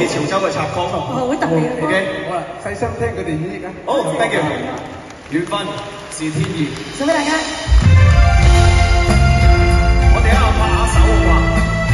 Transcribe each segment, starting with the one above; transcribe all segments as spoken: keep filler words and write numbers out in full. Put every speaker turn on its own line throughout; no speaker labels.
自潮州嘅插曲。
哦，好特別嘅。
OK，
好啦，細心聽佢哋演繹啊。
好 ，thank you。緣分是天意。
送俾大家。
我哋一下拍下手好嘛？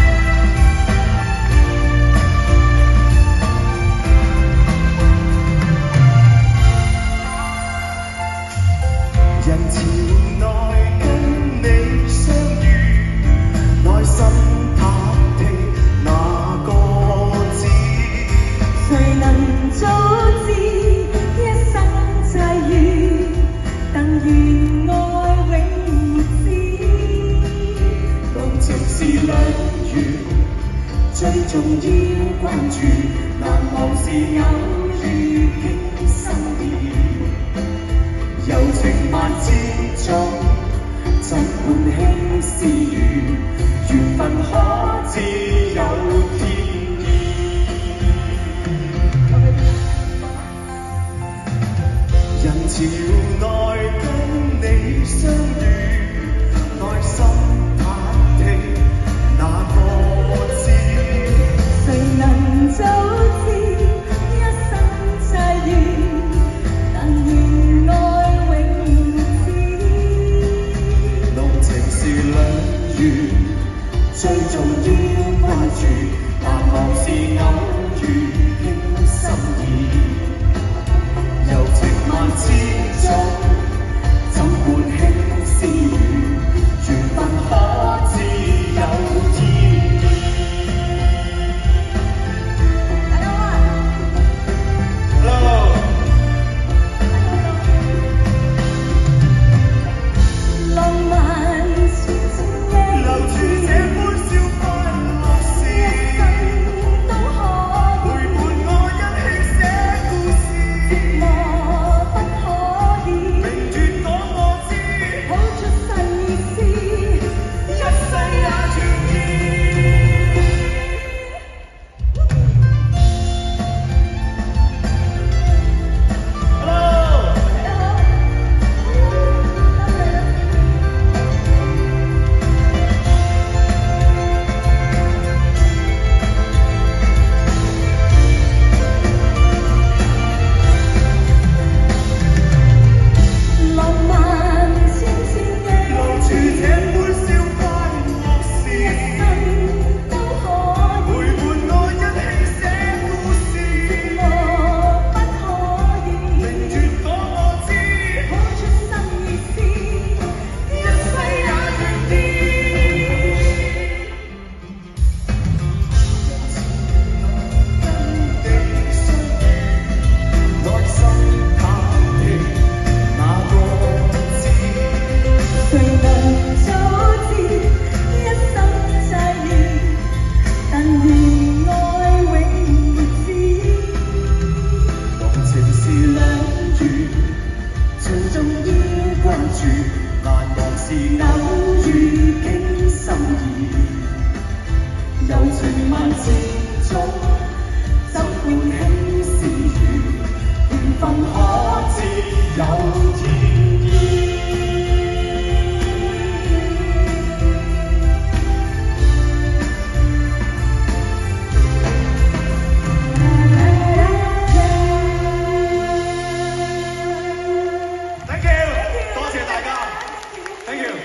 人潮內跟你相遇，內心忐忑哪個知？
誰能早知一生際遇，但願愛永沒止。
濃情是兩緣，最重要關注，難忘是偶遇傾心意。柔情萬之中，怎喚輕私語？緣分可知有天意？人潮內跟你相遇，內心忐忑哪個知？
誰能早知一生際遇，但願愛永沒止。
濃情是兩緣，最重要關注，難忘是偶遇傾心意。柔情萬之中，怎喚輕私語？緣分可知有天意？
大家好啊！
Hello。
浪漫酸酸的，
留住這歡笑快樂時，
一生都可
陪伴我一起寫故事。
我不可以
明月講我知，
抱出新意思，
一世也願意。Hello。
大家好。浪漫酸酸的，
留住這歡笑快樂時，
一生都可以。
陪伴我一起寫故事。
我不可以
明月講我知，
抱出新意思，
一世也願意。跟你相遇，內心忐忑哪個知？
誰能早知一生際遇，但願愛永沒止。
濃情是兩緣，最重要關注，難忘是偶遇傾心意。柔情萬之中，怎喚輕私語？緣分可知有天意？
Thank you，多謝大家，thank you。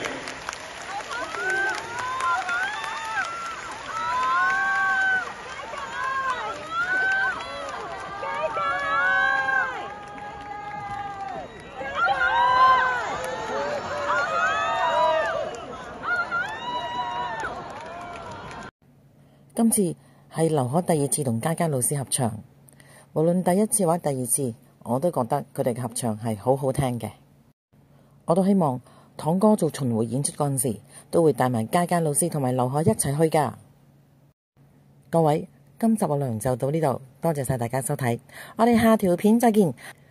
今次係劉可第二次同嘉嘉老師合唱，無論第一次或者第二次，我都覺得佢哋嘅合唱係好好聽嘅。我都希望堂哥做巡迴演出嗰陣時，都會帶埋嘉嘉老師同埋劉可一齊去㗎。各位，今集嘅內容就到呢度，多謝晒大家收睇，我哋下條片再見。